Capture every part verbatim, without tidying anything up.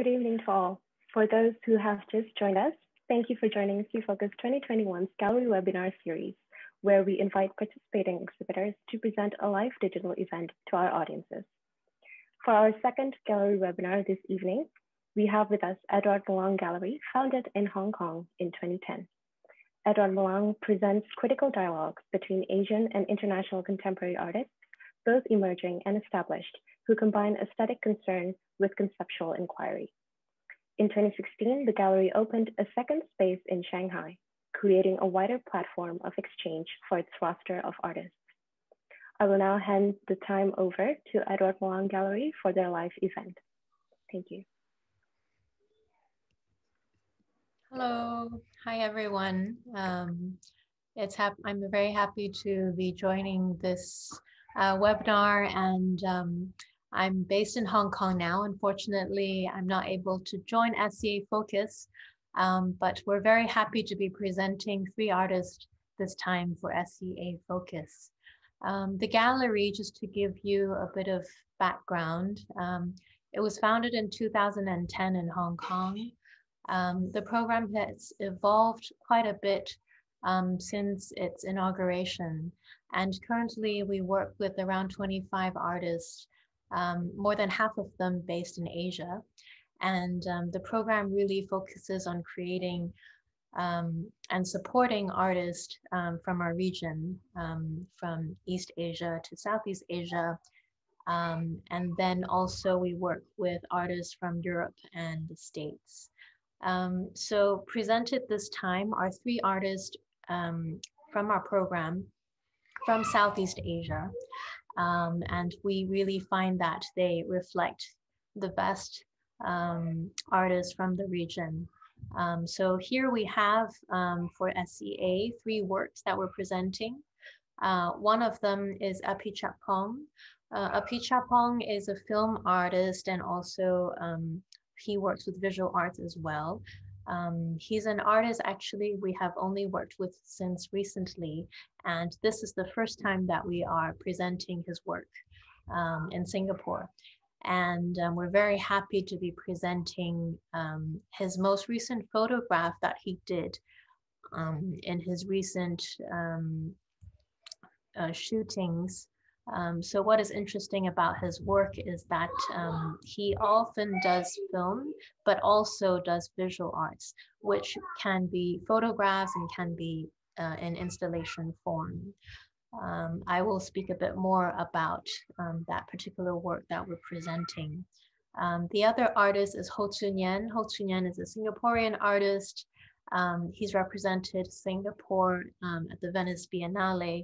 Good evening to all. For those who have just joined us, thank you for joining S E A Focus twenty twenty-one's Gallery Webinar Series, where we invite participating exhibitors to present a live digital event to our audiences. For our second gallery webinar this evening, we have with us Edouard Malingue Gallery, founded in Hong Kong in twenty ten. Edouard Malingue presents critical dialogues between Asian and international contemporary artists, both emerging and established, who combine aesthetic concern with conceptual inquiry. In twenty sixteen, the gallery opened a second space in Shanghai, creating a wider platform of exchange for its roster of artists. I will now hand the time over to Edouard Malingue Gallery for their live event. Thank you. Hello, hi everyone. Um, it's hap I'm very happy to be joining this uh, webinar, and um, I'm based in Hong Kong now. Unfortunately, I'm not able to join S E A Focus, um, but we're very happy to be presenting three artists this time for S E A Focus. Um, the gallery, just to give you a bit of background, um, it was founded in two thousand ten in Hong Kong. Um, the program has evolved quite a bit um, since its inauguration, and currently we work with around twenty-five artists, um, more than half of them based in Asia. And um, the program really focuses on creating um, and supporting artists um, from our region, um, from East Asia to Southeast Asia. Um, and then also we work with artists from Europe and the States. Um, so presented this time are three artists um, from our program from Southeast Asia. Um, and we really find that they reflect the best um, artists from the region. Um, so here we have um, for S E A three works that we're presenting. Uh, one of them is Apichatpong. Uh, Apichatpong is a film artist, and also um, he works with visual arts as well. Um, he's an artist actually we have only worked with since recently, and this is the first time that we are presenting his work um, in Singapore. And um, we're very happy to be presenting um, his most recent photograph that he did um, in his recent um, uh, shootings. Um, so what is interesting about his work is that um, he often does film, but also does visual arts, which can be photographs and can be uh, in installation form. Um, I will speak a bit more about um, that particular work that we're presenting. Um, the other artist is Nyen. Nyen is a Singaporean artist. Um, he's represented Singapore um, at the Venice Biennale.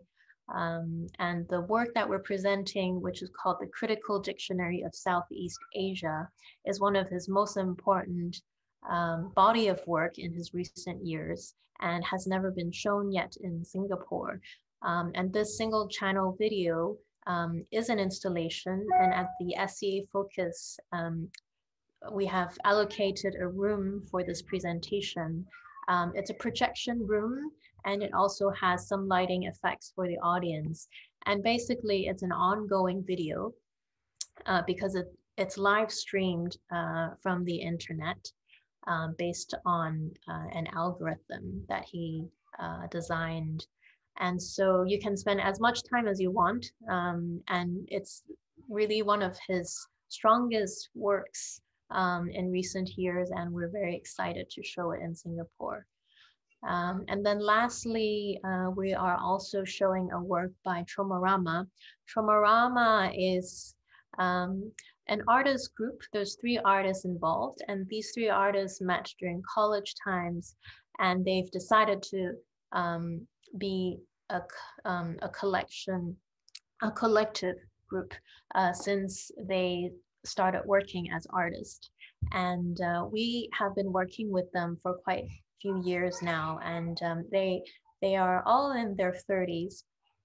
Um, and the work that we're presenting, which is called the Critical Dictionary of Southeast Asia, is one of his most important um, body of work in his recent years and has never been shown yet in Singapore. Um, and this single channel video um, is an installation, and at the S E A Focus, um, we have allocated a room for this presentation. Um, it's a projection room, and it also has some lighting effects for the audience. And basically it's an ongoing video uh, because it, it's live streamed uh, from the internet um, based on uh, an algorithm that he uh, designed. And so you can spend as much time as you want. Um, and it's really one of his strongest works um, in recent years, and we're very excited to show it in Singapore. Um, and then lastly, uh, we are also showing a work by Tromarama. Tromarama is um, an artist group. There's three artists involved, and these three artists met during college times, and they've decided to um, be a, um, a collection, a collective group uh, since they started working as artists. And uh, we have been working with them for quite a few years now, and um, they they are all in their thirties,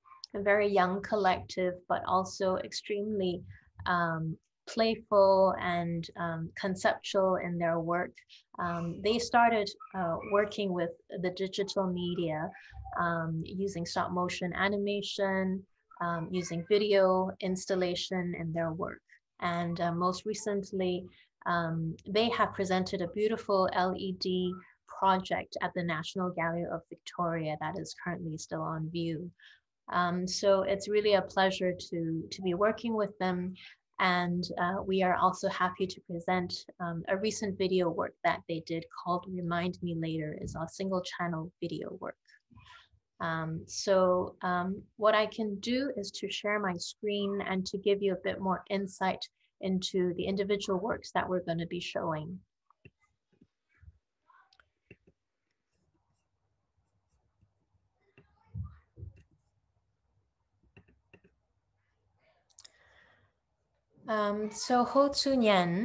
a very young collective, but also extremely um, playful and um, conceptual in their work. Um, they started uh, working with the digital media, um, using stop motion animation, um, using video installation in their work. And uh, most recently, um, they have presented a beautiful L E D project at the National Gallery of Victoria that is currently still on view. Um, so it's really a pleasure to, to be working with them. And uh, we are also happy to present um, a recent video work that they did called Remind Me Later. Is a single channel video work. Um, so um, what I can do is to share my screen and to give you a bit more insight into the individual works that we're going to be showing. Um, so Ho Tzu Nyen,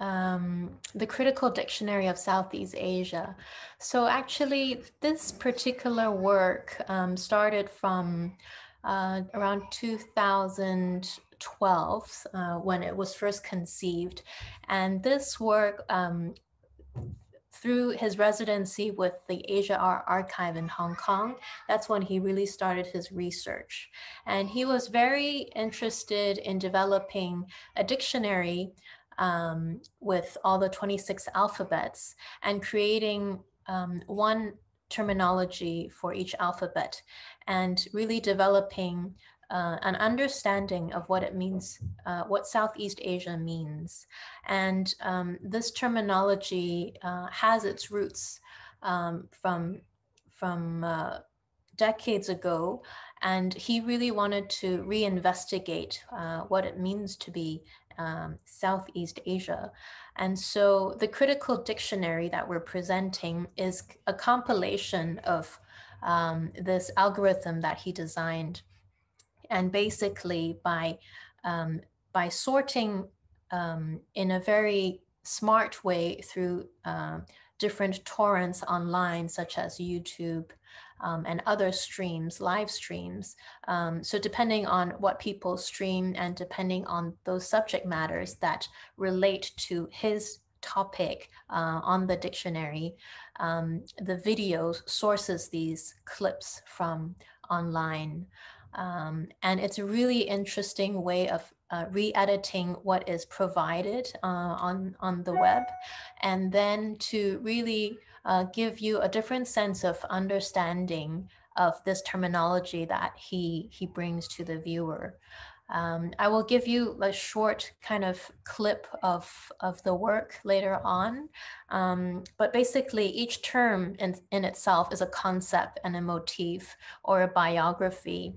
um, the Critical Dictionary of Southeast Asia. So actually this particular work um, started from uh, around two thousand twelve uh, when it was first conceived. And this work, um, through his residency with the Asia Art Archive in Hong Kong, that's when he really started his research. And he was very interested in developing a dictionary um, with all the twenty-six alphabets and creating um, one terminology for each alphabet and really developing uh, an understanding of what it means, uh, what Southeast Asia means. And um, this terminology uh, has its roots um, from, from uh, decades ago. And he really wanted to reinvestigate uh, what it means to be um, Southeast Asia. And so the critical dictionary that we're presenting is a compilation of um, this algorithm that he designed. And basically by, um, by sorting um, in a very smart way through uh, different torrents online, such as YouTube um, and other streams, live streams. Um, so depending on what people stream and depending on those subject matters that relate to his topic uh, on the dictionary, um, the video sources these clips from online. Um, and it's a really interesting way of uh, re-editing what is provided uh, on, on the web, and then to really uh, give you a different sense of understanding of this terminology that he, he brings to the viewer. Um, I will give you a short kind of clip of, of the work later on, um, but basically each term in, in itself is a concept and a motif or a biography.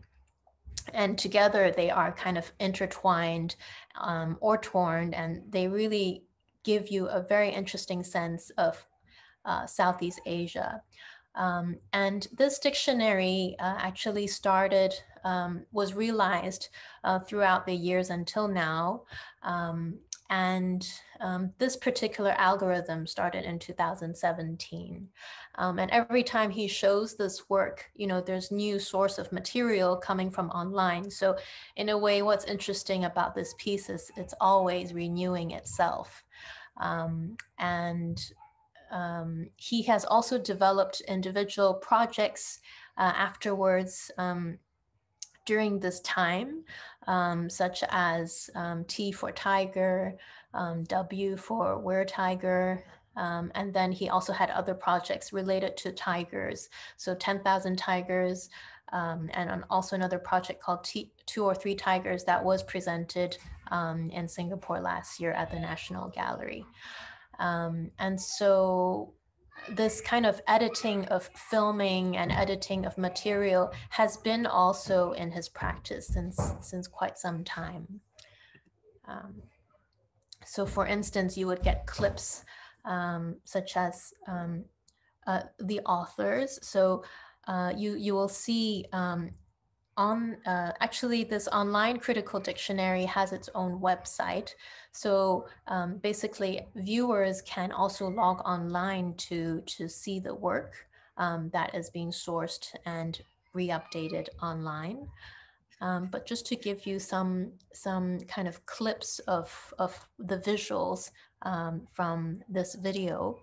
And together they are kind of intertwined um, or torn, and they really give you a very interesting sense of uh, Southeast Asia. Um, and this dictionary uh, actually started, um, was realized uh, throughout the years until now. Um, and um, this particular algorithm started in two thousand seventeen. Um, and every time he shows this work, you know, there's new source of material coming from online. So in a way, what's interesting about this piece is it's always renewing itself. Um, and Um, he has also developed individual projects uh, afterwards um, during this time, um, such as um, T for tiger, um, W for were-tiger, um, and then he also had other projects related to tigers. So ten thousand tigers, um, and also another project called T two or three tigers that was presented um, in Singapore last year at the National Gallery. Um, and so this kind of editing of filming and editing of material has been also in his practice since, since quite some time. Um, so for instance, you would get clips um, such as um, uh, the authors. So uh, you, you will see um, on uh, actually this online critical dictionary has its own website. So um, basically viewers can also log online to, to see the work um, that is being sourced and re-updated online. Um, but just to give you some, some kind of clips of, of the visuals um, from this video,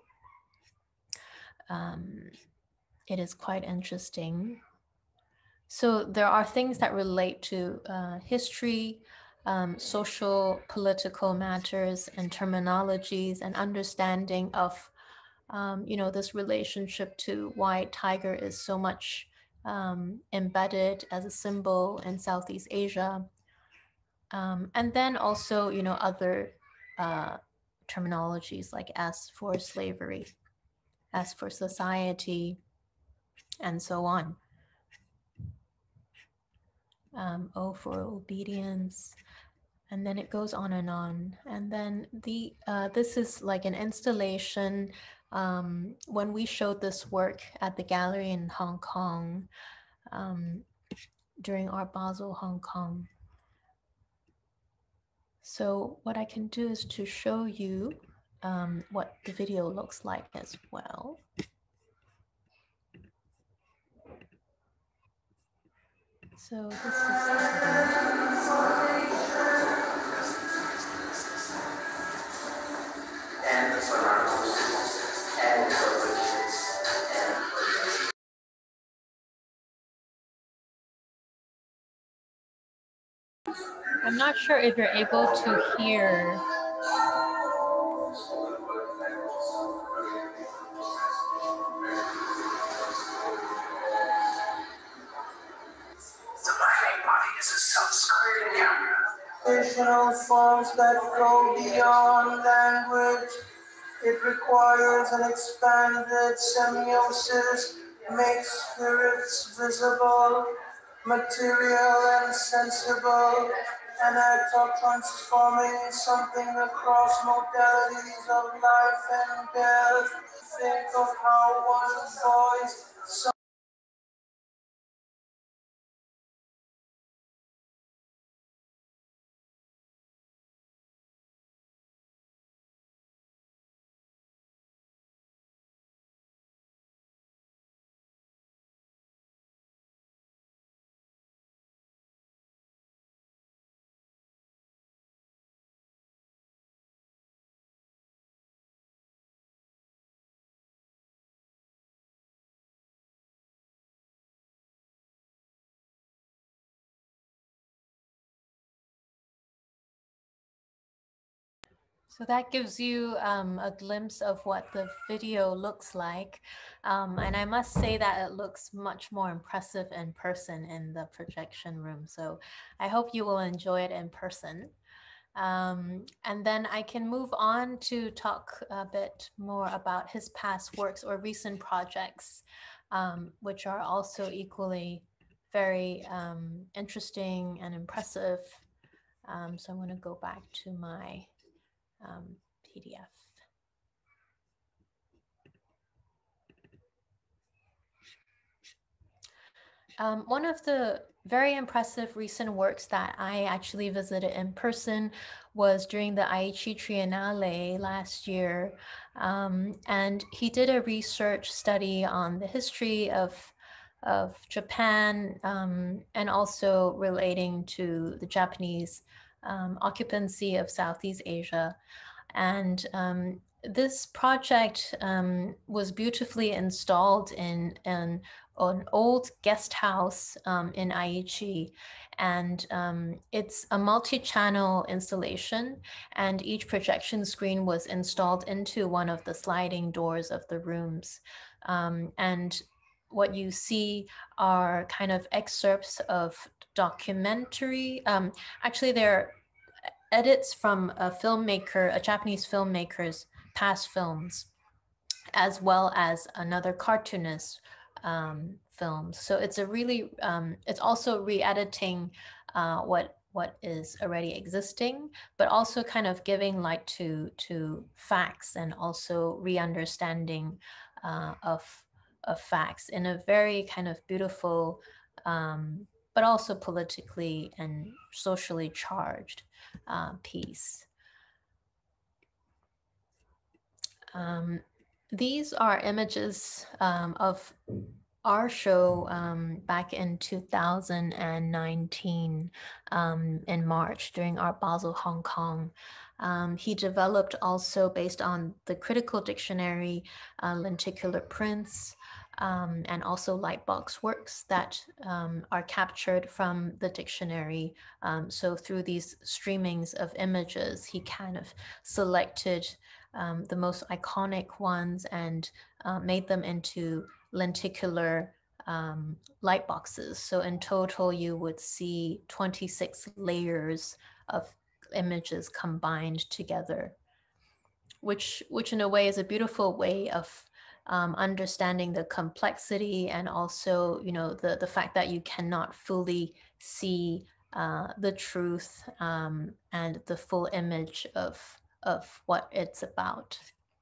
um, it is quite interesting. So there are things that relate to uh, history, um, social, political matters and terminologies and understanding of, um, you know, this relationship to why tiger is so much um, embedded as a symbol in Southeast Asia. Um, and then also, you know, other uh, terminologies like S for slavery, S for society, and so on. Um, O for obedience, and then it goes on and on. And then the uh, this is like an installation. Um, when we showed this work at the gallery in Hong Kong um, during Art Basel Hong Kong. So what I can do is to show you um, what the video looks like as well. So this is the video. And the surroundings and I'm not sure if you're able to hear. The Malingue body is a self-screening camera. Additional forms that go beyond language. It requires an expanded semiosis, makes spirits visible, material and sensible, an act of transforming something across modalities of life and death. Think of how one's voice. So that gives you um, a glimpse of what the video looks like. Um, and I must say that it looks much more impressive in person in the projection room. So I hope you will enjoy it in person. Um, and then I can move on to talk a bit more about his past works or recent projects, um, which are also equally very um, interesting and impressive. Um, so I'm going to go back to my um, P D F. Um, one of the very impressive recent works that I actually visited in person was during the Aichi Triennale last year. Um, and he did a research study on the history of, of Japan um, and also relating to the Japanese um, occupancy of Southeast Asia. And um, this project um, was beautifully installed in, in an old guest house um, in Aichi. And um, it's a multi-channel installation, and each projection screen was installed into one of the sliding doors of the rooms. Um, and what you see are kind of excerpts of documentary. Um, actually, they're edits from a filmmaker, a Japanese filmmaker's past films, as well as another cartoonist um, films. So it's a really, um, it's also re-editing uh, what what is already existing, but also kind of giving light to to facts and also re-understanding uh, of of facts in a very kind of beautiful, um, but also politically and socially charged uh, piece. Um, these are images um, of our show um, back in two thousand nineteen um, in March during Art Basel Hong Kong. Um, he developed also based on the critical dictionary uh, lenticular prints, um, and also lightbox works that um, are captured from the dictionary. Um, so through these streamings of images, he kind of selected um, the most iconic ones and uh, made them into lenticular um, light boxes. So in total, you would see twenty-six layers of images combined together, which, which in a way is a beautiful way of um, understanding the complexity and also, you know, the, the fact that you cannot fully see uh, the truth um, and the full image of, of what it's about.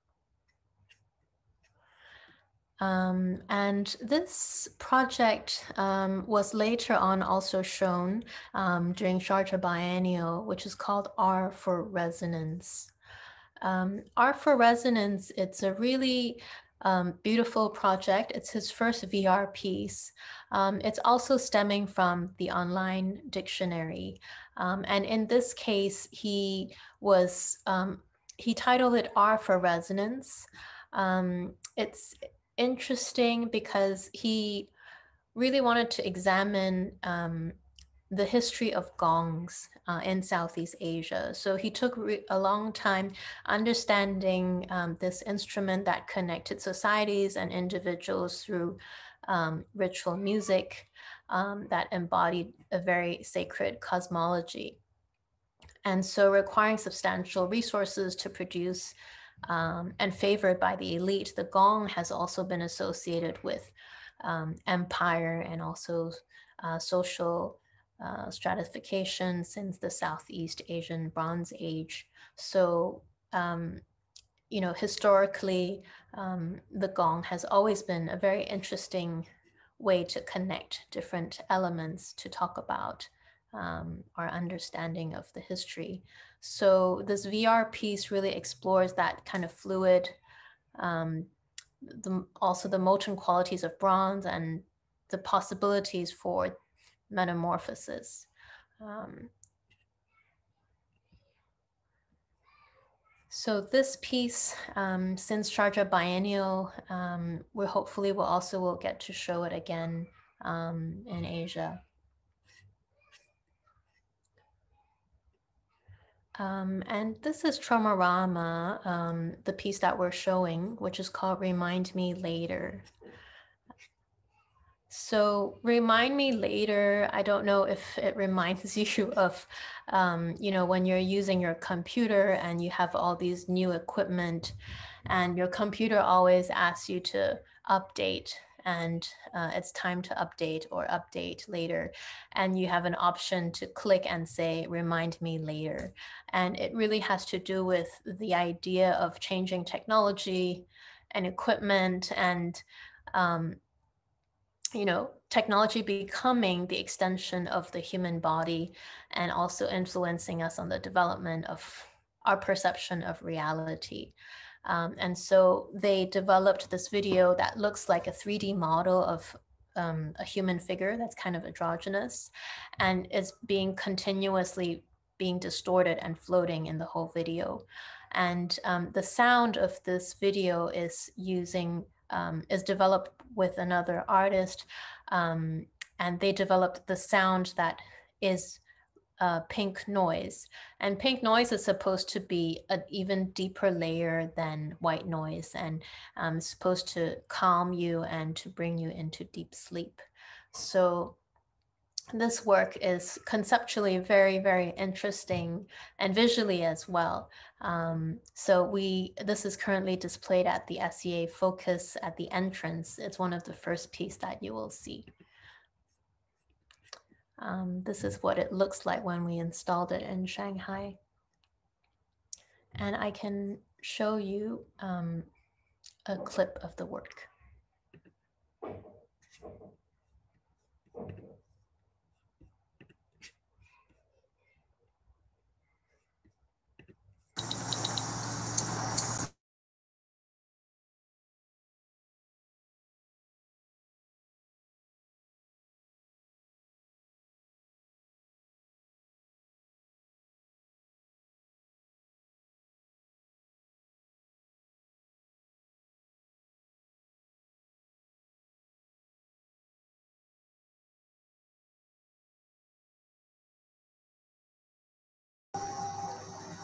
Um, and this project um, was later on also shown um, during Sharjah Biennial, which is called R for Resonance. Um, R for Resonance, it's a really um, beautiful project. It's his first V R piece. Um, it's also stemming from the online dictionary. Um, and in this case, he was, um, he titled it R for Resonance. Um, it's interesting because he really wanted to examine um, the history of gongs uh, in Southeast Asia. So he took a long time understanding um, this instrument that connected societies and individuals through um, ritual music um, that embodied a very sacred cosmology. And so requiring substantial resources to produce um, and favored by the elite, the gong has also been associated with um, empire and also uh, social uh, stratification since the Southeast Asian Bronze Age. So, um, you know, historically, um, the gong has always been a very interesting way to connect different elements to talk about um, our understanding of the history. So this V R piece really explores that kind of fluid, um, the, also the molten qualities of bronze and the possibilities for metamorphosis. Um, so this piece, um, since Sharjah Biennial, um, we hopefully will also will get to show it again um, in Asia. Um, and this is Tromarama, um, the piece that we're showing, which is called Remind Me Later. So remind me later, I don't know if it reminds you of, um, you know, when you're using your computer and you have all these new equipment and your computer always asks you to update and uh, it's time to update or update later. And you have an option to click and say, remind me later. And it really has to do with the idea of changing technology and equipment and um, you know, technology becoming the extension of the human body and also influencing us on the development of our perception of reality. Um, and so they developed this video that looks like a three D model of um, a human figure that's kind of androgynous and is being continuously being distorted and floating in the whole video. And um, the sound of this video is using Um, is developed with another artist, um, and they developed the sound that is uh, pink noise. And pink noise is supposed to be an even deeper layer than white noise, and um, supposed to calm you and to bring you into deep sleep. So this work is conceptually very, very interesting and visually as well. Um, so we, this is currently displayed at the S E A Focus at the entrance. It's one of the first piece that you will see. Um, this is what it looks like when we installed it in Shanghai. And I can show you um, a clip of the work.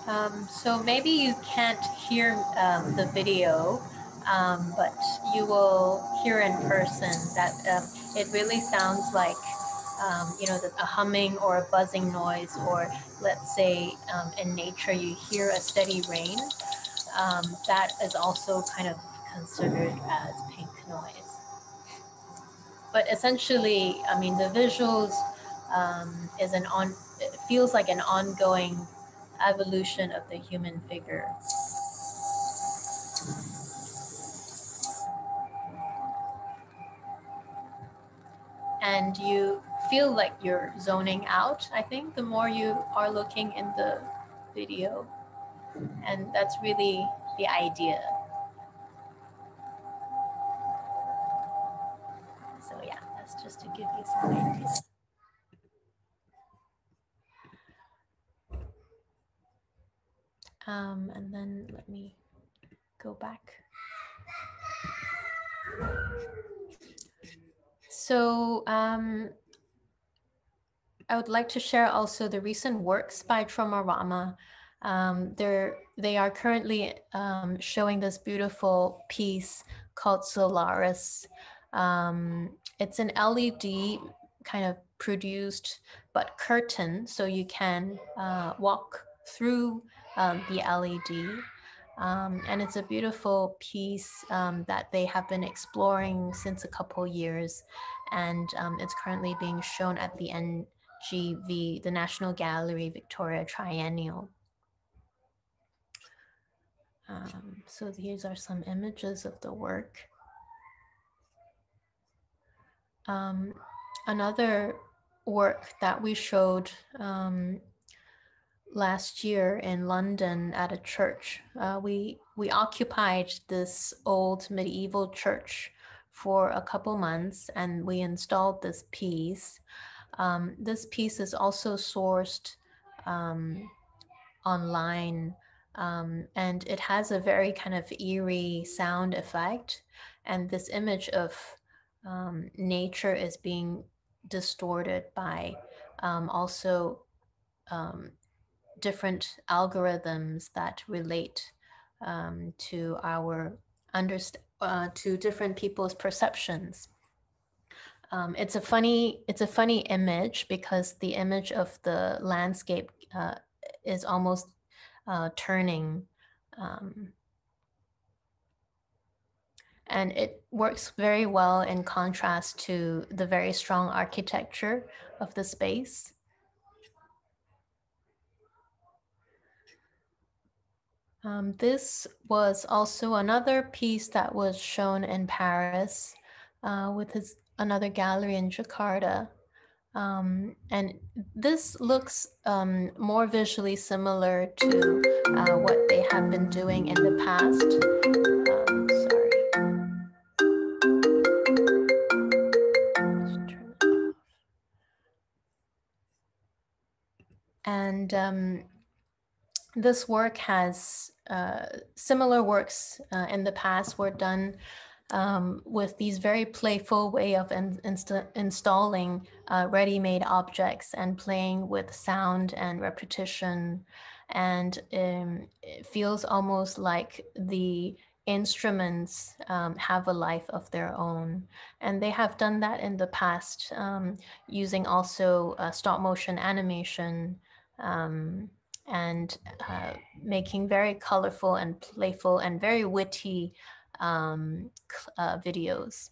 Um, so maybe you can't hear um, the video, um, but you will hear in person that um, it really sounds like, um, you know, the, a humming or a buzzing noise, or let's say um, in nature you hear a steady rain. Um, that is also kind of considered as pink noise. But essentially, I mean, the visuals um, is an on, it feels like an ongoing evolution of the human figure. And you feel like you're zoning out, I think, the more you are looking in the video. And that's really the idea. So yeah, that's just to give you some idea. Um, and then let me go back. So um, I would like to share also the recent works by Tromarama. Um, they're, they are currently um, showing this beautiful piece called Solaris. Um, it's an L E D kind of produced, but curtain, so you can uh, walk through um, the L E D. Um, and it's a beautiful piece um, that they have been exploring since a couple years. And um, it's currently being shown at the N G V, the National Gallery Victoria Triennial. Um, so these are some images of the work. Um, another work that we showed um, last year in London at a church, uh, we, we occupied this old medieval church for a couple months, and we installed this piece. Um, this piece is also sourced um, online, um, and it has a very kind of eerie sound effect. And this image of um, nature is being distorted by um, also um, different algorithms that relate um, to our underst- uh, to different people's perceptions. Um, it's a funny it's a funny image because the image of the landscape uh, is almost uh, turning, um, and it works very well in contrast to the very strong architecture of the space. Um, this was also another piece that was shown in Paris uh, with his another gallery in Jakarta. Um, and this looks um, more visually similar to uh, what they have been doing in the past. Um, sorry. Just turn it off. And um, this work has uh, similar works uh, in the past were done um, with these very playful way of in, inst installing uh, ready-made objects and playing with sound and repetition. And um, it feels almost like the instruments um, have a life of their own. And they have done that in the past um, using also uh, stop motion animation um, and uh, making very colorful and playful and very witty um, uh, videos.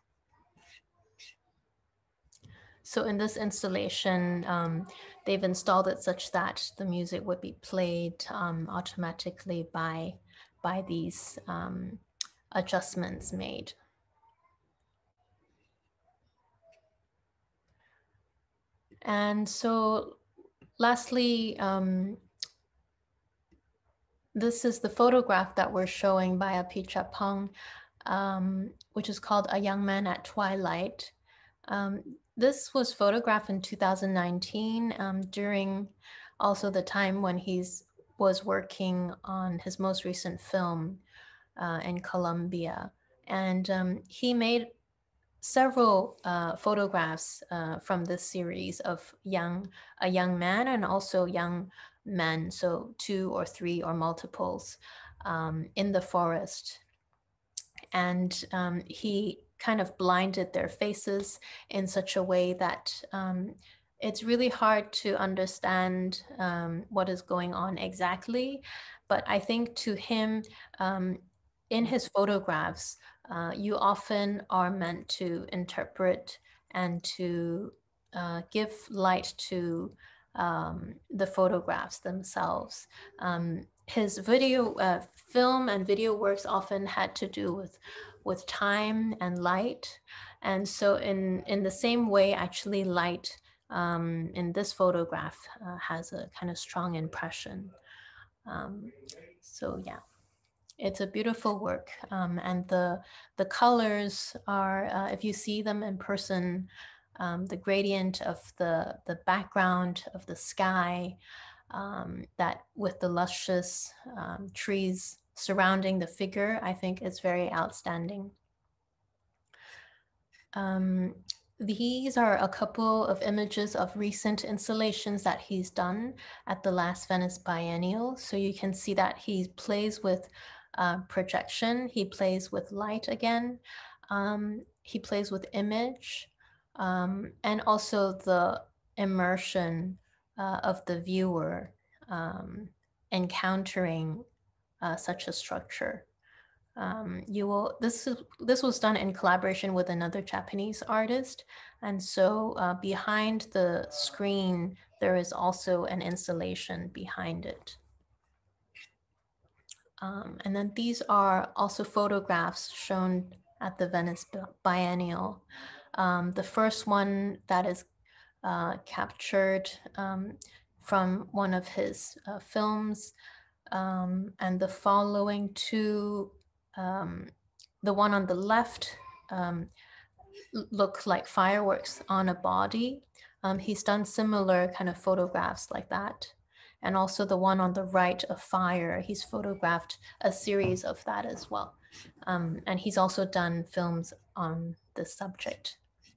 So in this installation, um, they've installed it such that the music would be played um, automatically by, by these um, adjustments made. And so lastly, um, this is the photograph that we're showing by Apichatpong, um, which is called A Young Man at Twilight. Um, this was photographed in two thousand nineteen um, during also the time when he's was working on his most recent film uh, in Colombia. And um, he made several uh, photographs uh, from this series of young a young man and also young men, so two or three or multiples, um, in the forest. And um, he kind of blinded their faces in such a way that um, it's really hard to understand um, what is going on exactly. But I think to him, um, in his photographs, uh, you often are meant to interpret and to uh, give light to um, the photographs themselves. Um, his video, uh, film and video works often had to do with with time and light. And so in, in the same way, actually light um, in this photograph uh, has a kind of strong impression. Um, so yeah, it's a beautiful work. Um, and the, the colors are, uh, if you see them in person, um, the gradient of the, the background of the sky, um, that with the luscious um, trees surrounding the figure, I think is very outstanding. Um, these are a couple of images of recent installations that he's done at the last Venice Biennial. So you can see that he plays with uh, projection, he plays with light again, um, he plays with image, um, and also the immersion uh, of the viewer um, encountering uh, such a structure. Um, you will, this, is, this was done in collaboration with another Japanese artist. And so uh, behind the screen, there is also an installation behind it. Um, and then these are also photographs shown at the Venice Biennial. Um, the first one that is uh, captured um, from one of his uh, films, um, and the following two, um, the one on the left um, look like fireworks on a body. Um, he's done similar kind of photographs like that. And also the one on the right, of fire, he's photographed a series of that as well. Um, and he's also done films on this subject.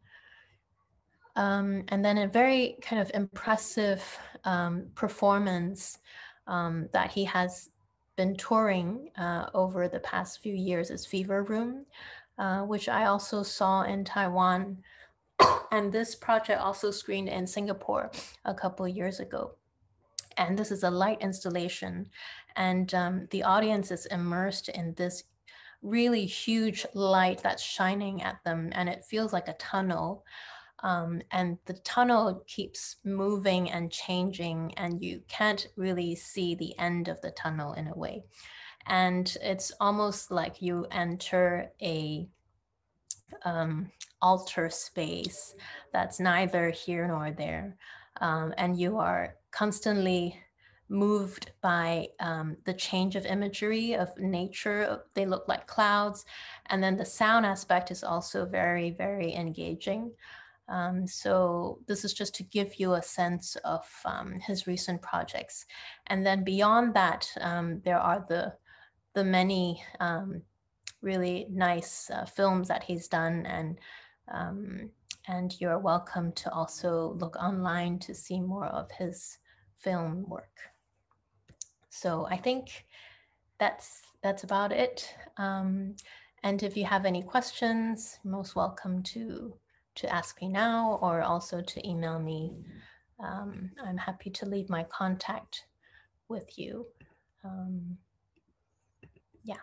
Um, and then a very kind of impressive um, performance um, that he has been touring uh, over the past few years is Fever Room, uh, which I also saw in Taiwan. And this project also screened in Singapore a couple of years ago. And this is a light installation. And um, the audience is immersed in this really huge light that's shining at them. And it feels like a tunnel. Um, and the tunnel keeps moving and changing, and you can't really see the end of the tunnel in a way. And it's almost like you enter a um, altar space that's neither here nor there. Um, and you are constantly moved by um, the change of imagery of nature. They look like clouds. And then the sound aspect is also very, very engaging. Um, so this is just to give you a sense of um, his recent projects. And then beyond that, um, there are the, the many um, really nice uh, films that he's done. And, um, and you're welcome to also look online to see more of his film work. So I think that's, that's about it. Um, and if you have any questions, you're most welcome to to ask me now, or also to email me. Um, I'm happy to leave my contact with you. Um, yeah.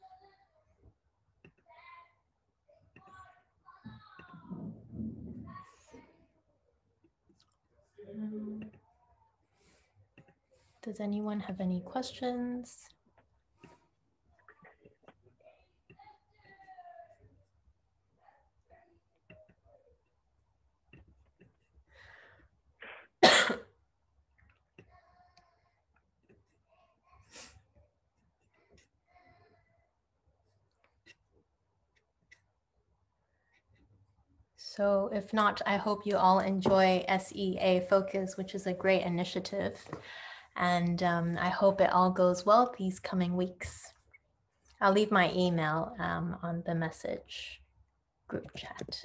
Um, does anyone have any questions? So if not, I hope you all enjoy S E A Focus, which is a great initiative. And um, I hope it all goes well these coming weeks. I'll leave my email um, on the message group chat.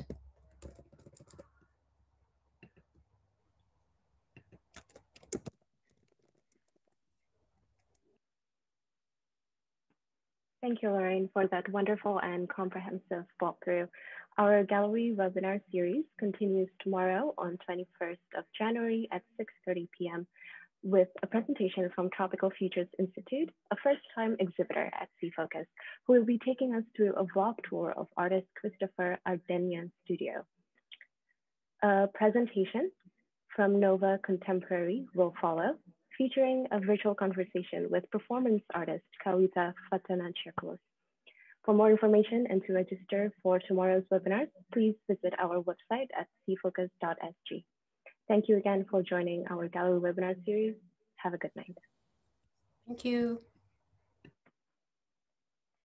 Thank you, Lorraine, for that wonderful and comprehensive walkthrough. Our gallery webinar series continues tomorrow on twenty-first of January at six thirty p m with a presentation from Tropical Futures Institute, a first-time exhibitor at SeaFocus, who will be taking us through a vlog tour of artist Christopher Ardenyan's studio. A presentation from Nova Contemporary will follow, featuring a virtual conversation with performance artist Kawita Fatanachakulos. For more information and to register for tomorrow's webinars, please visit our website at sea focus dot s g. Thank you again for joining our gallery webinar series. Have a good night. Thank you.